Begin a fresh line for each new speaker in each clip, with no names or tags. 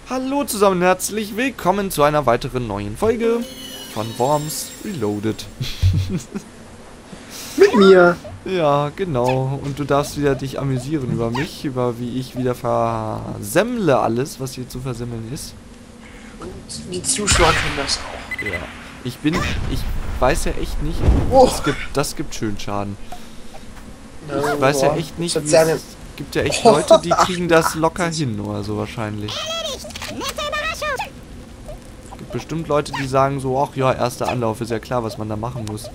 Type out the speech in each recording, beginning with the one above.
Hallo zusammen und herzlich willkommen zu einer weiteren neuen Folge von Worms Reloaded.
Mit mir.
Ja, genau. Und du darfst wieder dich amüsieren über mich, über wie ich wieder versemmle alles, was hier zu versemmeln ist.
Und die Zuschauer können das auch.
Ja. Ich weiß ja echt nicht,
Oh.
das gibt schön Schaden.
Ja,
Ich weiß ja
boah.
echt nicht,
Das
wie
hat
es gibt ja echt Leute, die kriegen das locker hin oder so wahrscheinlich. Es gibt bestimmt Leute, die sagen so, ach ja, erster Anlauf, ist ja klar, was man da machen muss.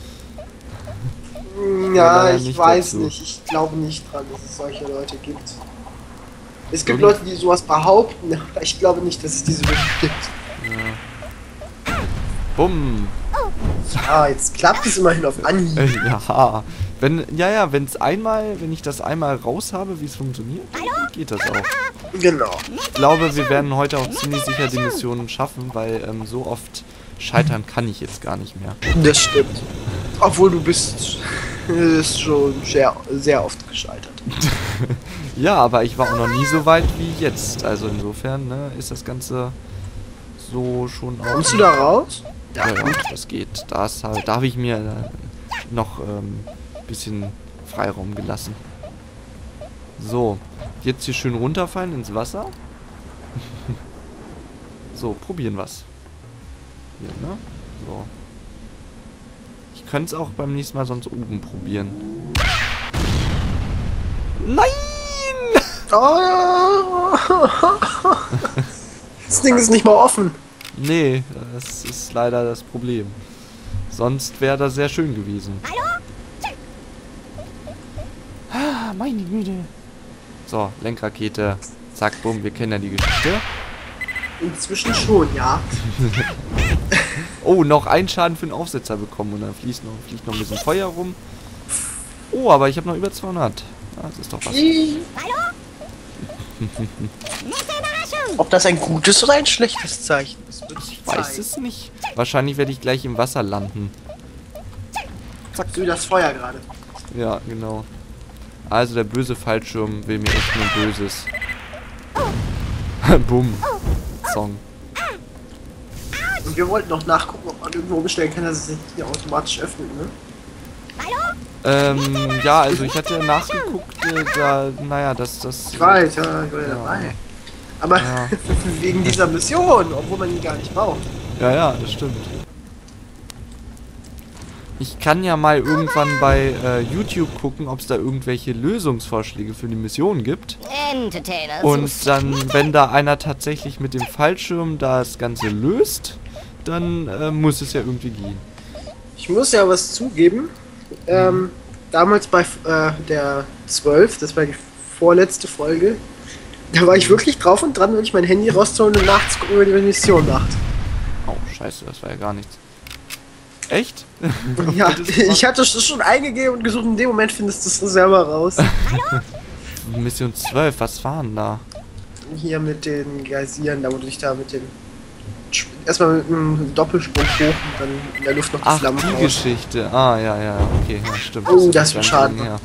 Ja,
leider
ich
nicht
weiß
dazu.
nicht. Ich glaube nicht dran, dass es solche Leute gibt. Es gibt
Irgend-
Leute, die sowas behaupten, aber ich glaube nicht, dass es diese wirklich gibt.
Ja. Bumm.
Ah, jetzt klappt es immerhin auf Anhieb.
Ja. Wenn ich das einmal raus habe, wie es funktioniert, dann geht das auch.
Genau.
Ich glaube, wir werden heute auch ziemlich sicher die Missionen schaffen, weil so oft scheitern kann ich jetzt gar nicht mehr.
Das stimmt. Obwohl du bist schon sehr oft gescheitert.
Ja, aber ich war auch noch nie so weit wie jetzt. Also insofern, ne, ist das Ganze so schon auch...
Kommst du da raus?
Ja, gut, das geht. Da habe ich mir noch ein bisschen Freiraum gelassen. So, jetzt hier schön runterfallen ins Wasser. So, probieren wir's. Hier, ne? So. Ich könnte es auch beim nächsten Mal sonst oben probieren. Nein!
Oh. Das Ding ist nicht mal offen.
Nee, das ist leider das Problem. Sonst wäre das sehr schön gewesen. Ah, meine Güte. So, Lenkrakete. Zack, bumm, wir kennen ja die Geschichte.
Inzwischen schon, ja.
Oh, noch einen Schaden für den Aufsetzer bekommen und dann fliegt noch ein bisschen Feuer rum. Oh, aber ich habe noch über 200. Ah, das ist doch was.
Ob das ein gutes oder ein schlechtes Zeichen ist, wird sich
Ich weiß es nicht. Wahrscheinlich werde ich gleich im Wasser landen.
Zack, so wie das Feuer gerade.
Ja, genau. Also der böse Fallschirm will mir echt nur Böses. Bumm. Song.
Und wir wollten noch nachgucken, ob man irgendwo umstellen kann, dass es sich hier automatisch öffnet, ne?
Ja, also ich hatte nachgeguckt, naja, das...
Ich weiß, ja, ich war ja dabei. Aber
Ja.
wegen dieser Mission, obwohl man die gar nicht braucht.
Ja, das stimmt. Ich kann ja mal irgendwann bei YouTube gucken, ob es da irgendwelche Lösungsvorschläge für die Mission gibt. Und dann, wenn da einer tatsächlich mit dem Fallschirm das Ganze löst, dann muss es ja irgendwie gehen.
Ich muss ja was zugeben. Damals bei der 12, das war die vorletzte Folge, da war ich wirklich drauf und dran, wenn ich mein Handy rauszuholen und nachts gucken, wie die Mission macht.
Oh, scheiße, das war ja gar nichts. Echt?
Ja,
Das war-
ich hatte es schon eingegeben und gesucht, in dem Moment findest du es selber raus.
Mission 12, was waren da?
Hier mit den Geysiren, da wurde ich da mit dem... Erstmal mit einem Doppelsprung hoch und dann in der Luft noch die
Ach,
Flammen
die
raus.
Geschichte. Ah, ja, okay, ja, stimmt.
Oh,
ist
das
ganz
wird schade.
lang her.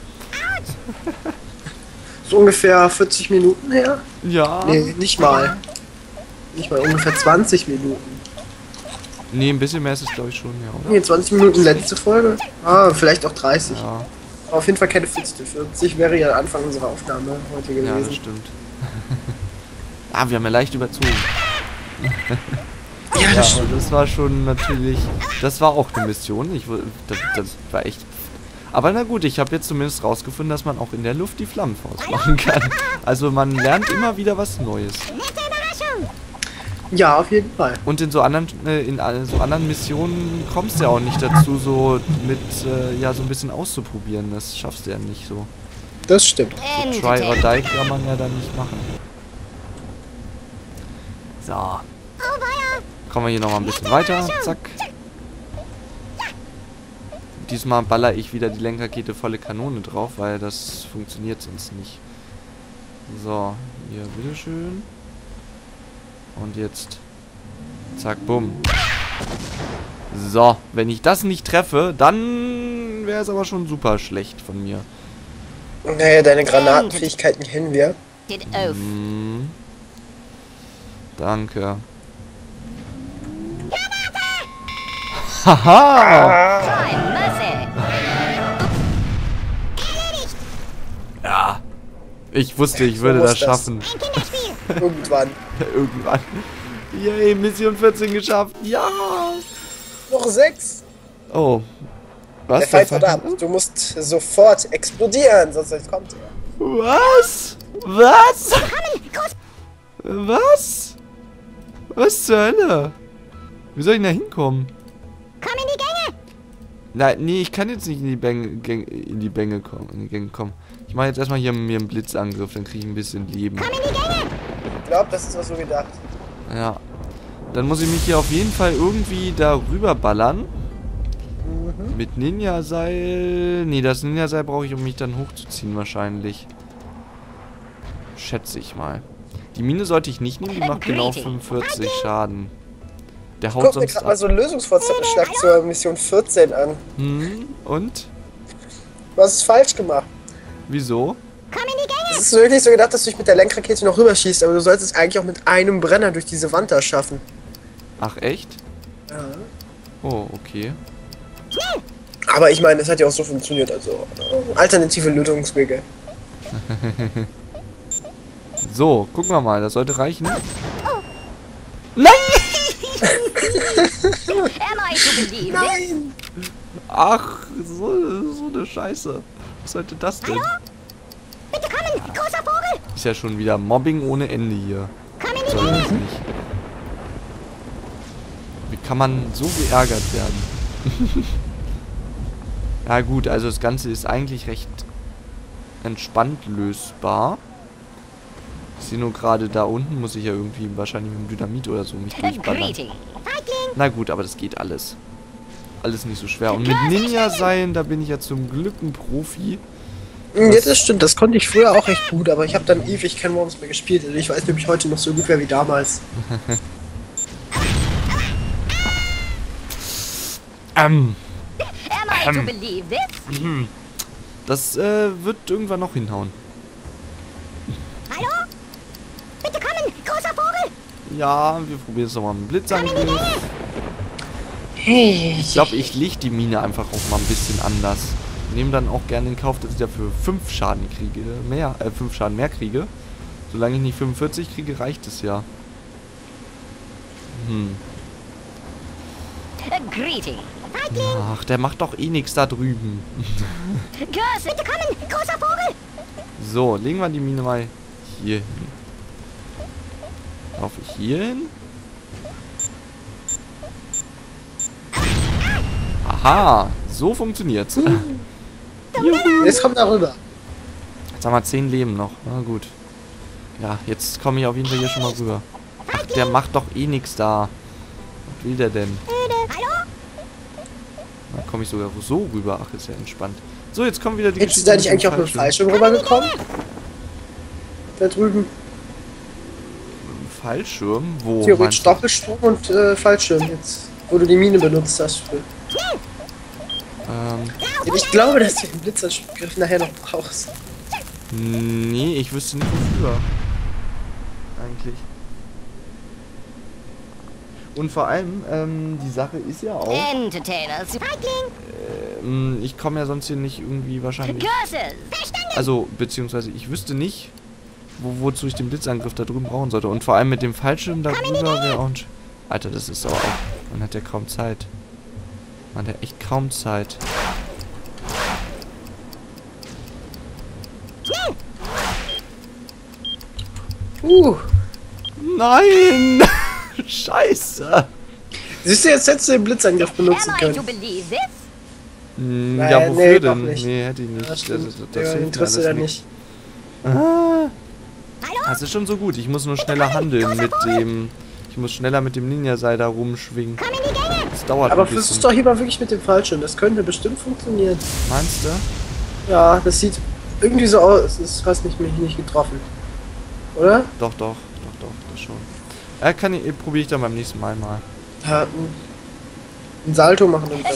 So ungefähr 40 Minuten her?
Ja.
Nee, nicht mal. Nicht mal, ungefähr 20 Minuten.
Nee, ein bisschen mehr ist es, glaube ich, schon, ja, oder?
Nee, 20 Minuten letzte Folge. Ah, vielleicht auch 30.
Ja,
Aber auf jeden Fall keine 40. 40 wäre ja Anfang unserer Aufnahme heute
ja, das
gewesen.
stimmt. Ah, wir haben ja leicht überzogen.
Ja,
Ja,
das
aber
stimmt.
das war schon natürlich... Das war auch eine Mission. Das war echt... Aber na gut, ich habe jetzt zumindest rausgefunden, dass man auch in der Luft die Flammenfaust machen kann. Also man lernt immer wieder was Neues.
Ja, auf jeden Fall.
Und in so anderen Missionen kommst du ja auch nicht dazu, so mit, ja, so ein bisschen auszuprobieren. Das schaffst du ja nicht so.
Das stimmt.
So Try or Die kann man ja dann nicht machen. So. Kommen wir hier nochmal ein bisschen weiter. Zack. Diesmal baller ich wieder die Lenkrakete volle Kanone drauf, weil das funktioniert sonst nicht. So, hier, bitteschön. Und jetzt. Zack, bumm. So, wenn ich das nicht treffe, dann wäre es aber schon super schlecht von mir.
Naja, deine Granatenfähigkeiten kennen wir.
Hm. Danke. Haha! Ja. Ich wusste, ich würde das schaffen.
Irgendwann.
Irgendwann. Yay, Mission 14 geschafft. Ja!
Noch 6.
Oh. Was?
Der Feind verdammt. Du musst sofort explodieren, sonst kommt er.
Was? Was? Was? Was zur Hölle? Wie soll ich denn da hinkommen?
Komm in die Gänge!
Nein, nee, ich kann jetzt nicht in die Gänge kommen. Ich mache jetzt erstmal hier mir einen Blitzangriff, dann kriege ich ein bisschen Leben.
Komm in die Gänge!
Ich glaube, das ist auch so gedacht.
Ja. Dann muss ich mich hier auf jeden Fall irgendwie darüber ballern. Mit Ninja-Seil. Nee, das Ninja-Seil brauche ich, um mich dann hochzuziehen wahrscheinlich. Schätze ich mal. Die Mine sollte ich nicht nehmen, die macht genau 45 Schaden. Der haut
Guck mir
sonst
gerade
ab.
mal so einen Lösungsvorschlag zur Mission 14 an.
Und?
Du hast es falsch gemacht.
Wieso?
Komm in die Gänge!
Es ist wirklich so gedacht, dass du dich mit der Lenkrakete noch rüberschießt, aber du solltest es eigentlich auch mit einem Brenner durch diese Wand da schaffen.
Ach, echt?
Ja.
Oh, okay.
Aber ich meine, es hat ja auch so funktioniert, also alternative Lösungswege.
So, gucken wir mal, das sollte reichen. Nein!
Nein!
Ach, so eine Scheiße. Was sollte das denn?
Bitte kommen! Großer Vogel!
Ist ja schon wieder Mobbing ohne Ende hier.
Komm in die
Soll
Gänge!
das nicht. Wie kann man so geärgert werden? Ja gut, also das Ganze ist eigentlich recht entspannt lösbar. Ich sehe nur gerade da unten, muss ich ja irgendwie wahrscheinlich mit dem Dynamit oder so mich durchballern. Na gut, aber das geht alles. Alles nicht so schwer. Und mit Ninja-Seilen, da bin ich ja zum Glück ein Profi.
Ja, das stimmt, das konnte ich früher auch recht gut, aber ich habe dann ewig kein Worms mehr gespielt. Also ich weiß nicht, ob ich heute noch so gut wäre wie damals.
Das wird irgendwann noch hinhauen.
Hallo? Bitte kommen! Großer Vogel!
Ja, wir probieren es nochmal mit dem Blitzangriff.
Hey.
Ich glaube, ich lege die Mine einfach auch mal ein bisschen anders. Nehme dann auch gerne in Kauf, dass ich dafür 5 Schaden kriege. 5 Schaden mehr kriege. Solange ich nicht 45 kriege, reicht es ja. Ach, der macht doch eh nichts da drüben.
Bitte kommen! Großer Vogel!
So, legen wir die Mine mal hier hin. Laufe ich hier hin? Aha, so funktioniert's. Juhu.
Jetzt kommt er rüber.
Jetzt haben wir 10 Leben noch. Na gut. Ja, jetzt komme ich auf jeden Fall hier schon mal rüber. Ach, der macht doch eh nichts da. Was will der denn? Da komme ich sogar so rüber. Ach, ist ja entspannt. So, jetzt kommen wieder die
Hättest du da nicht eigentlich auch mit dem Fallschirm rübergekommen? Da drüben.
Fallschirm? Wo?
Theoretisch Doppelsprung und Fallschirm jetzt. Wo du die Mine benutzt hast. Für. Ich glaube, dass du den Blitzangriff nachher noch brauchst.
Nee, ich wüsste nicht wofür. Eigentlich. Und vor allem, die Sache ist ja auch... ich komme ja sonst hier nicht irgendwie wahrscheinlich... Also, beziehungsweise ich wüsste nicht, wozu ich den Blitzangriff da drüben brauchen sollte. Und vor allem mit dem Fallschirm darüber wäre auch ein... Alter, das ist aber auch... Man hat ja kaum Zeit. Man hat echt kaum Zeit. Nein! Scheiße!
Siehst du, jetzt hättest du den Blitzangriff benutzen können.
Ja, wofür
nee,
denn?
nicht.
Nee, hätte ich nicht.
Das
hilft mir
interessiert
alles
ja
nicht.
nicht.
Das ist schon so gut. Ich muss nur schneller handeln mit dem... Ich muss schneller mit dem Ninja-Seil da rumschwingen. Das dauert
Aber
ein bisschen.
versuch's doch hier mal wirklich mit dem Fallschirm. Das könnte bestimmt funktionieren.
Meinst du?
Ja, das sieht irgendwie so aus. Es ist fast mich nicht getroffen. Oder?
Doch, das schon. Probiere ich dann beim nächsten Mal mal.
Ja, ein Salto machen und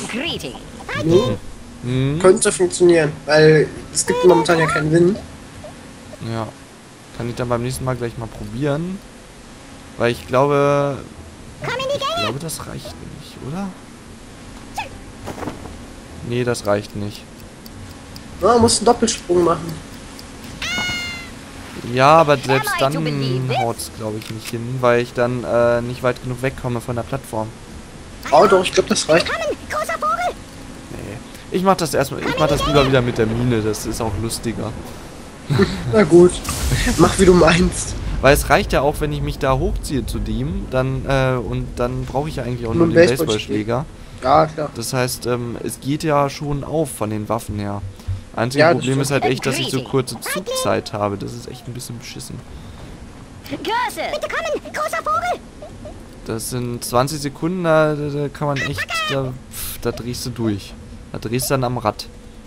dann. Könnte funktionieren, weil es gibt momentan ja keinen Wind.
Ja. Kann ich dann beim nächsten Mal gleich mal probieren. Weil ich glaube...
Komm in die Gänge!
Ich glaube, das reicht nicht, oder? Nee, das reicht nicht.
Ja, musst einen Doppelsprung machen.
Ja, aber selbst dann haut es, glaube ich, nicht hin, weil ich dann nicht weit genug wegkomme von der Plattform.
Oh doch, ich glaube, das reicht.
Willkommen, großer Vogel!
Nee. Ich mach das erstmal, ich mach das lieber wieder mit der Mine, das ist auch lustiger.
Na gut, mach wie du meinst.
Weil es reicht ja auch, wenn ich mich da hochziehe zu dem, dann, und dann brauche ich ja eigentlich auch nur den Baseballschläger.
Ja, klar.
Das heißt, es geht ja schon auf von den Waffen her. Einziges
Ja,
Problem
das
ist halt echt, dass ich so kurze Zugzeit habe. Das ist echt ein bisschen beschissen.
Görsel! Bitte kommen, großer Vogel!
Das sind 20 Sekunden, da kann man echt, da drehst du durch. Da drehst du dann am Rad.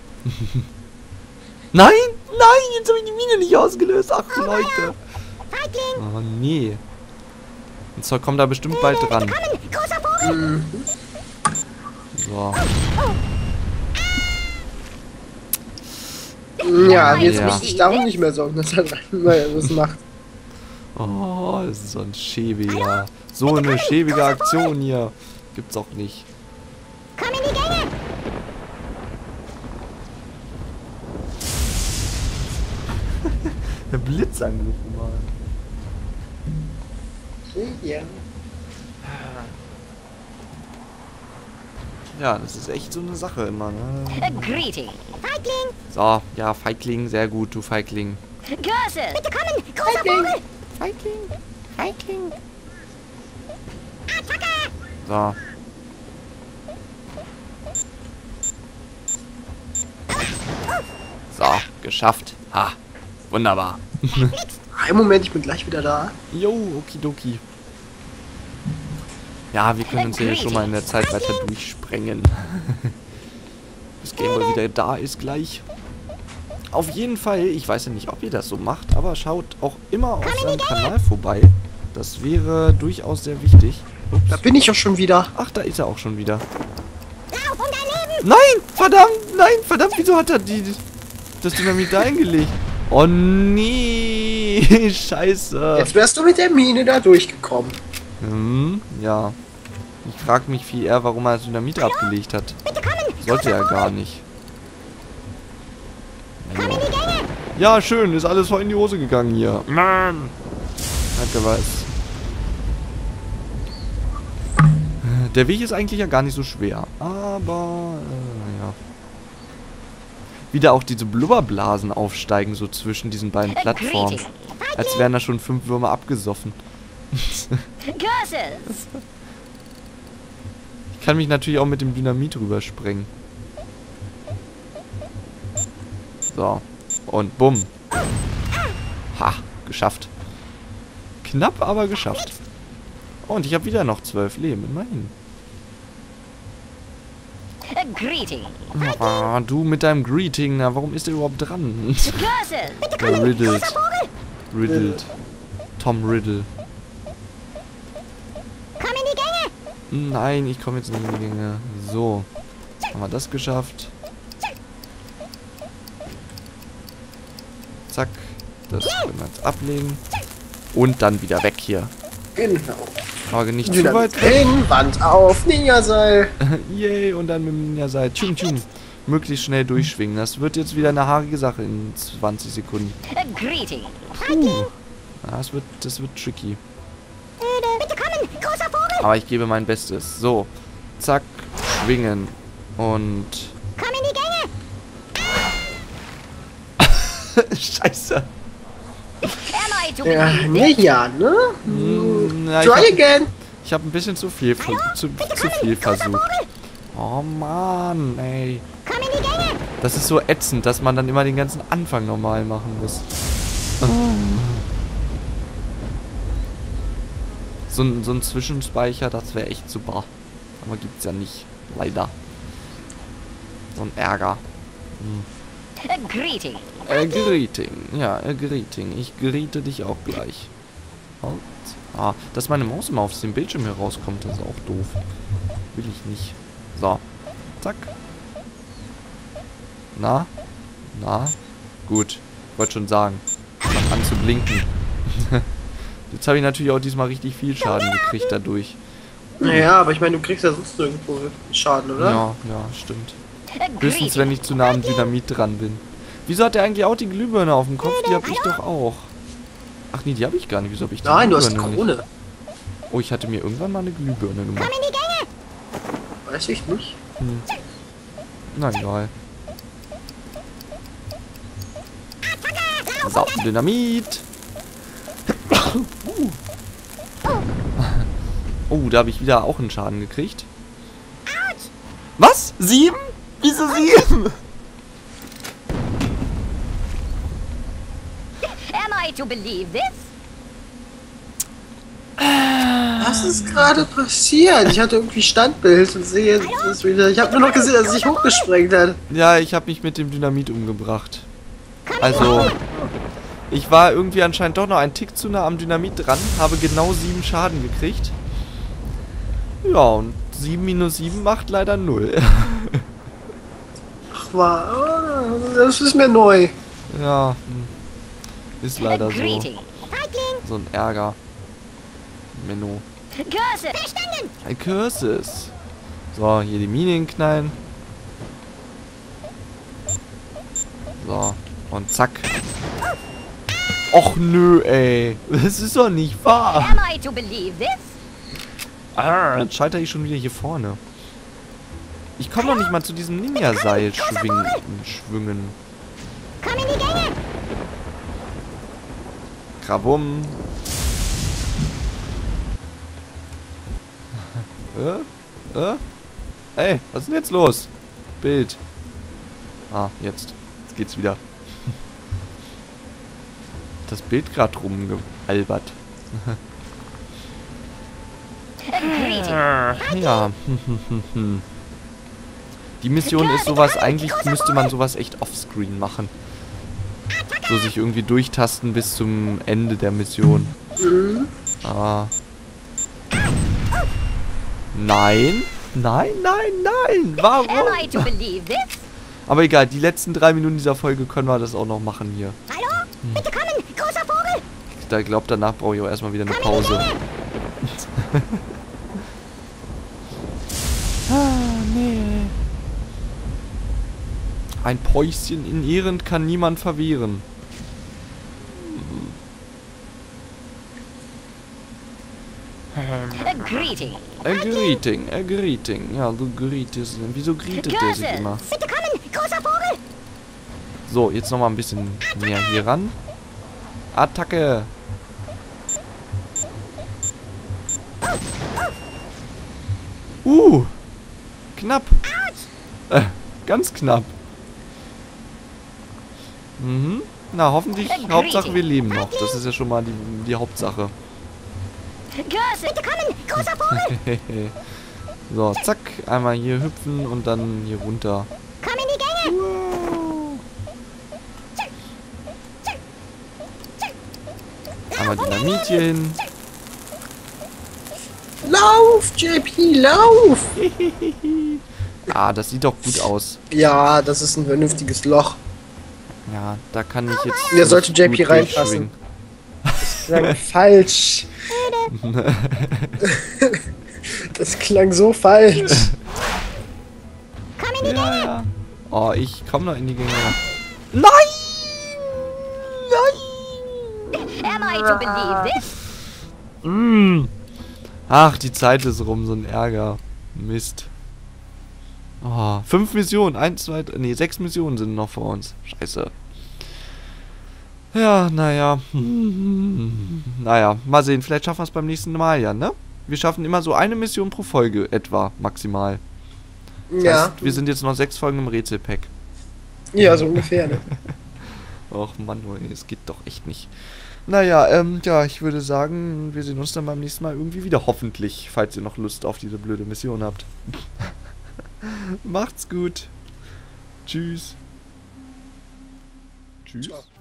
Nein, nein, jetzt habe ich die Mine nicht ausgelöst. Ach, Leute.
Feigling!
Oh, nee. Und zwar kommt da bestimmt bald dran.
Bitte kommen, großer Vogel!
So.
Ja, jetzt
Ja.
muss ich darum nicht mehr sorgen, dass er was macht.
Oh, das ist so ein schäbiger. So eine schäbige Aktion hier. Gibt's auch nicht.
Komm in die Gänge!
Der Blitzangriff mal.
Ja.
Ja, das ist echt so eine Sache immer, ne?
Greeting! Feigling!
So, ja, Feigling, sehr gut, du Feigling.
Görsel! Bitte kommen, großer Vogel!
Feigling, Feigling.
Attacke!
So. So, geschafft. Ha, wunderbar.
Einen Moment, ich bin gleich wieder da.
Jo, okidoki. Ja, wir können uns hier schon mal in der Zeit weiter durchsprengen. Bis Gameboy wieder da ist gleich. Auf jeden Fall, ich weiß ja nicht, ob ihr das so macht, aber schaut auch immer auf seinem Kanal vorbei. Das wäre durchaus sehr wichtig. Ups.
Da bin ich auch schon wieder.
Ach, da ist er auch schon wieder.
Lauf um dein Leben!
Nein, verdammt, wieso hat er das Dynamit da eingelegt? Oh nee, scheiße.
Jetzt wärst du mit der Mine da durchgekommen.
Ja. Ich frage mich viel eher, warum er das Dynamit abgelegt hat.
Bitte kommen!
Sollte er gar nicht.
Komm in die Gänge!
Ja, schön, ist alles voll in die Hose gegangen hier. Mann. Danke, was. Der Weg ist eigentlich ja gar nicht so schwer. Aber, ja. Wieder auch diese Blubberblasen aufsteigen, so zwischen diesen beiden Plattformen. Als wären da schon 5 Würmer abgesoffen.
Görsel!
Ich kann mich natürlich auch mit dem Dynamit rüberspringen. So. Und bumm. Ha, geschafft. Knapp, aber geschafft. Und ich habe wieder noch 12 Leben, immerhin.
Greeting!
Ah, du mit deinem Greeting, na, warum ist der überhaupt dran?
Görsel! Bitte
Der
kommen,
Riddled.
großer Vogel!
Riddled. Tom Riddle.
Komm in die Gänge!
Nein, ich komme jetzt nicht in die Gänge. So. Haben wir das geschafft. Zack. Das können wir jetzt ablegen. Und dann wieder weg hier.
Genau.
Aber nicht zu weit weg.
Hin, Wand auf, Ninja-Seil.
Yay, und dann mit dem Ninja-Seil. Tschum, tschum. Möglichst schnell durchschwingen. Das wird jetzt wieder eine haarige Sache in 20 Sekunden.
Greeting!
Ja, das wird tricky.
Bitte kommen, großer Vogel!
Aber ich gebe mein Bestes. So. Zack. Schwingen. Und...
Komm in die Gänge!
Scheiße.
Erneut, du
Ja, Ninja, ne?
Ja,
Try again.
ich habe ein bisschen zu viel, zu viel versucht. Oh Mann, ey.
Komm in die Gänge!
Das ist so ätzend, dass man dann immer den ganzen Anfang normal machen muss. So ein Zwischenspeicher, das wäre echt super. Aber gibt's ja nicht. Leider. So ein Ärger.
Greeting!
Greeting. Ja, Greeting. Ich greete dich auch gleich. Halt. Ah, dass meine Maus immer aus dem Bildschirm hier rauskommt, das ist auch doof. Will ich nicht. So. Zack. Na? Na? Gut. Ich wollte schon sagen. Fang an zu blinken. Jetzt habe ich natürlich auch diesmal richtig viel Schaden gekriegt dadurch.
Naja, aber ich meine, du kriegst ja sonst nirgendwo Schaden, oder?
Ja, stimmt. Höchstens, wenn ich zu nah am Dynamit dran bin. Wieso hat der eigentlich auch die Glühbirne auf dem Kopf? Die habe ich doch auch. Ach nee, die habe ich gar nicht. Wieso habe ich die
Nein, du hast die
Glühbirne
Krone.
nicht? Oh, ich hatte mir irgendwann mal eine Glühbirne gemacht.
Weiß ich nicht.
Na egal. So, Dynamit. Oh, da habe ich wieder auch einen Schaden gekriegt. Was? 7? Wieso 7?
Am I to believe this?
Was ist gerade passiert? Ich hatte irgendwie Standbild und sehe jetzt wieder. Ich habe nur noch gesehen, dass es sich hochgesprengt hat.
Ja, ich habe mich mit dem Dynamit umgebracht. Also, ich war irgendwie anscheinend doch noch einen Tick zu nah am Dynamit dran, habe genau 7 Schaden gekriegt. Ja, und 7 minus 7 macht leider 0.
Ach, das ist mir neu.
Ja, ist leider so. So ein Ärger. Menno. Ein Curses. So, hier die Minen knallen. So, und zack. Och nö, ey. Das ist doch nicht wahr.
Am I to believe this?
Ah, jetzt scheitere ich schon wieder hier vorne. Ich komme noch nicht mal zu diesem Ninja-Seil schwingen.
Komm in die Gänge!
Krabum. Ey, was ist denn jetzt los? Bild. Ah, jetzt. Jetzt geht's wieder. Das Bild gerade rumgealbert. Ja. Die Mission ist sowas, eigentlich müsste man sowas echt offscreen machen. So sich irgendwie durchtasten bis zum Ende der Mission. Ah. Nein. Nein, nein, nein. Warum? Aber egal, die letzten 3 Minuten dieser Folge können wir das auch noch machen hier.
Hallo? Bitte kommen, großer Vogel!
Ich glaube, danach brauche ich auch erstmal wieder eine Pause. Nee. Ein Päuschen in Ehren kann niemand verwehren.
A greeting.
A greeting, a greeting. Ja, du greetest. Wieso greetet der sich immer?
Bitte kommen, großer Vogel!
So, jetzt nochmal ein bisschen näher hier ran. Attacke! Knapp. Ganz knapp. Mhm. Na, hoffentlich, Hauptsache wir leben noch. Das ist ja schon mal die Hauptsache.
Bitte kommen, großer Vogel!
So, zack. Einmal hier hüpfen und dann hier runter.
Komm in die Gänge!
Einmal Dynamit hier hin.
Lauf, JP, lauf!
Ah, das sieht doch gut aus.
Ja, das ist ein vernünftiges Loch.
Ja, da kann ich jetzt...
Der sollte JP
gut
reinpassen. Das klang falsch. Das klang so falsch.
Komm in die Gänge!
Ja. Oh, ich komme noch in die Gänge. Nein!
Am I to believe this?
Ach, die Zeit ist rum, so ein Ärger. Mist. Oh, 5 Missionen. 1, 2, nee, 6 Missionen sind noch vor uns. Scheiße. Ja, naja. Naja, mal sehen. Vielleicht schaffen wir es beim nächsten Mal ja, ne? Wir schaffen immer so eine Mission pro Folge etwa, maximal. Das heißt, wir sind jetzt noch 6 Folgen im Rätselpack.
Ja, so ungefähr, ne?
Och Mann, es geht doch echt nicht. Naja, ja, ich würde sagen, wir sehen uns dann beim nächsten Mal irgendwie wieder, hoffentlich, falls ihr noch Lust auf diese blöde Mission habt. Macht's gut. Tschüss. Tschüss.